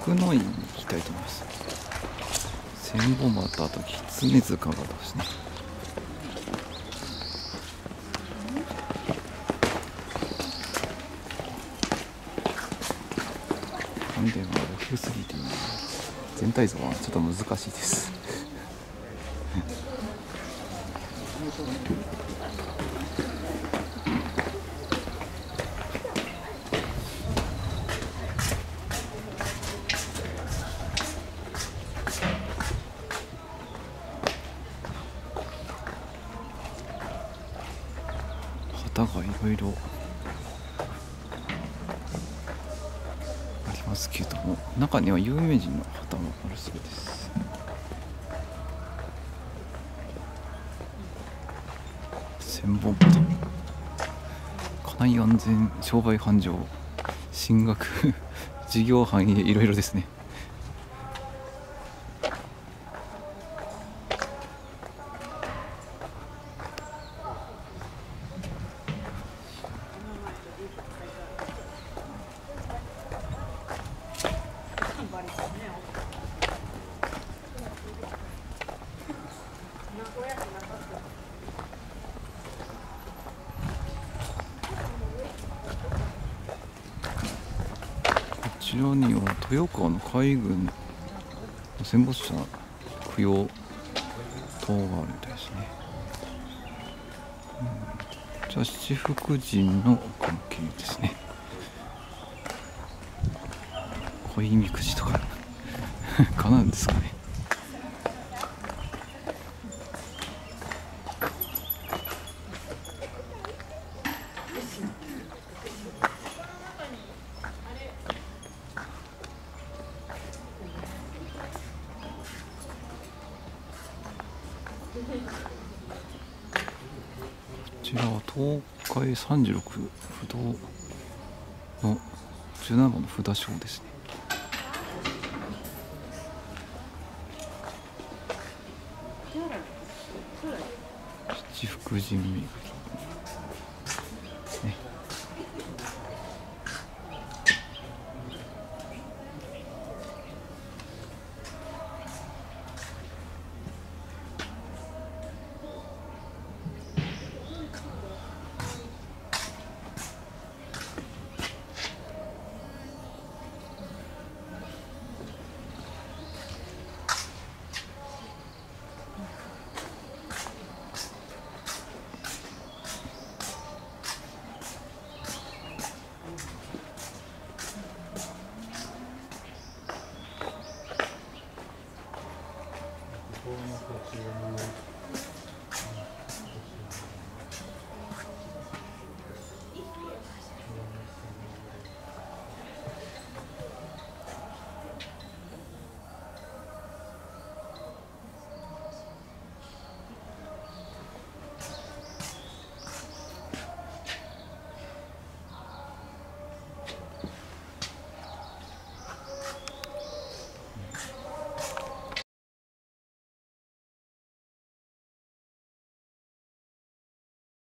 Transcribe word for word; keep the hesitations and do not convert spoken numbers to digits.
奥の院に行きたいと思います。千本畑と狐塚がですね。本殿は大きすぎて全体像はちょっと難しいです旗がいろいろありますけども、中には有名人の旗もあるそうです。千本旗、家内安全商売繁盛進学事業範囲いろいろですね。こちらには豊川の海軍の戦没者供養塔があるみたいですね。うん、じゃあ七福神の関係ですね。恋みくじとかかなんですかね。こちらは東海さんじゅうろく不動のじゅうななばんの札所ですね。七福神巡りですね。